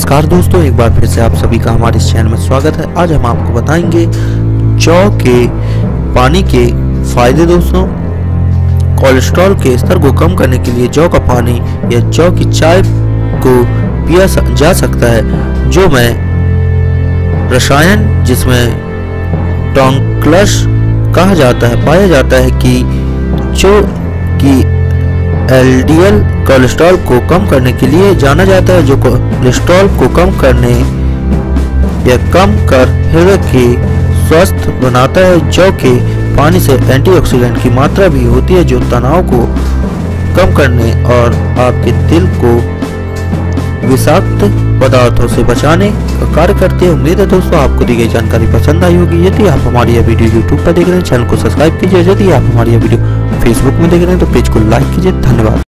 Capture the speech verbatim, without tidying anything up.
नमस्कार दोस्तों, एक बार फिर से आप सभी का हमारे इस चैनल में स्वागत है। आज हम आपको बताएंगे जौ के पानी के फायदे। दोस्तों, कोलेस्ट्रॉल के स्तर को कम करने के लिए जौ का पानी या जौ की चाय को पिया जा सकता है, जो में रसायन जिसमें टॉन्क्लश कहा जाता है पाया जाता है कि जो कि एलडीएल कोलेस्ट्रॉल को कम करने के लिए जाना जाता है, जो कोलेस्ट्रॉल को कम करने या कम कर हृदय के स्वस्थ बनाता है। जौ के पानी से एंटीऑक्सीडेंट की मात्रा भी होती है, जो तनाव को कम करने और आपके दिल को विषाक्त पदार्थों से बचाने का कार्य करती है। उम्मीद है दोस्तों आपको दी गई जानकारी पसंद आई होगी। यदि आप हमारी यह वीडियो यूट्यूब पर देख रहे हैं, चैनल को सब्सक्राइब कीजिए। यदि आप हमारी यह वीडियो फेसबुक में देख रहे हैं तो पेज को लाइक कीजिए। धन्यवाद।